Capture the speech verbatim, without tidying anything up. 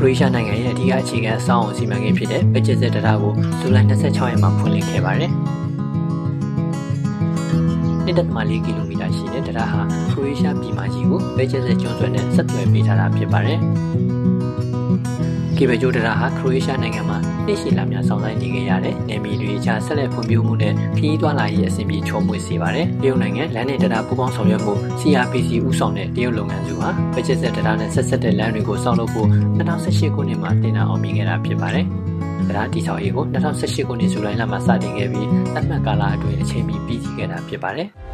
ရိုအေးရှားနိုင်ငံရဲ့အဓိကအခြေခံအဆောက်အအုံစီမံကိန်းဖြစ်တဲ့ပဲကျစ်စစ်တံတားကိုဇူလိုင်၂၆ရက်မှာဖွင့်လှစ်ခဲ့ပါတယ်။နှစ်သက်မှ၄ကီလိုမီတာရှိတဲ့တံတားဟာခရိုအေးရှားပြည်မကြီးကိုပဲကျစ်စစ်ကျွန်းဆွယ်နဲ့ဆက်သွယ်ပေးထားတာဖြစ်ပါတယ်။ကေဘယ်ကျိုးတံတားဟာခရိုအေးရှားနိုင်ငံမှာနှစ်ရှည်လများဆောင်ဆိုင်နေခဲ့ရတဲ့နယ်မြေတွေအခြားဆက်လက်ဖွံ့ဖြိုးမှုနဲ့ခရီးသွားလာရေးအဆင်ပြေချောမွေ့စေပါတယ်။တရုတ်နိုင်ငံလမ်းနဲ့တံတားပူးပေါင်းဆောင်ရွက်မှု စီ အာร์ ပီ စီ ဦးဆောင်တဲ့တရုတ်လုပ်ငန်းစုဟာပဲကျစ်စစ်တံတားနဲ့ဆက်ဆက်တဲ့လမ်းတွေကိုဆောက်လုပ်ဖို့၂၀၁၈ခုနှစ်မှာတင်ဒါအောင်မြင်ခဲ့တာဖြစ်ပါတယ်။တံတားတည်ဆောက်ရေးကို၂၀၁၈ခုနှစ်ဇူလိုင်လမှာစတင်ခဲ့ပြီးသတ်မှတ်ကာလအတွင်းအချိန်မီပြီးစီးခဲ့တာဖြစ်ပါတယ်။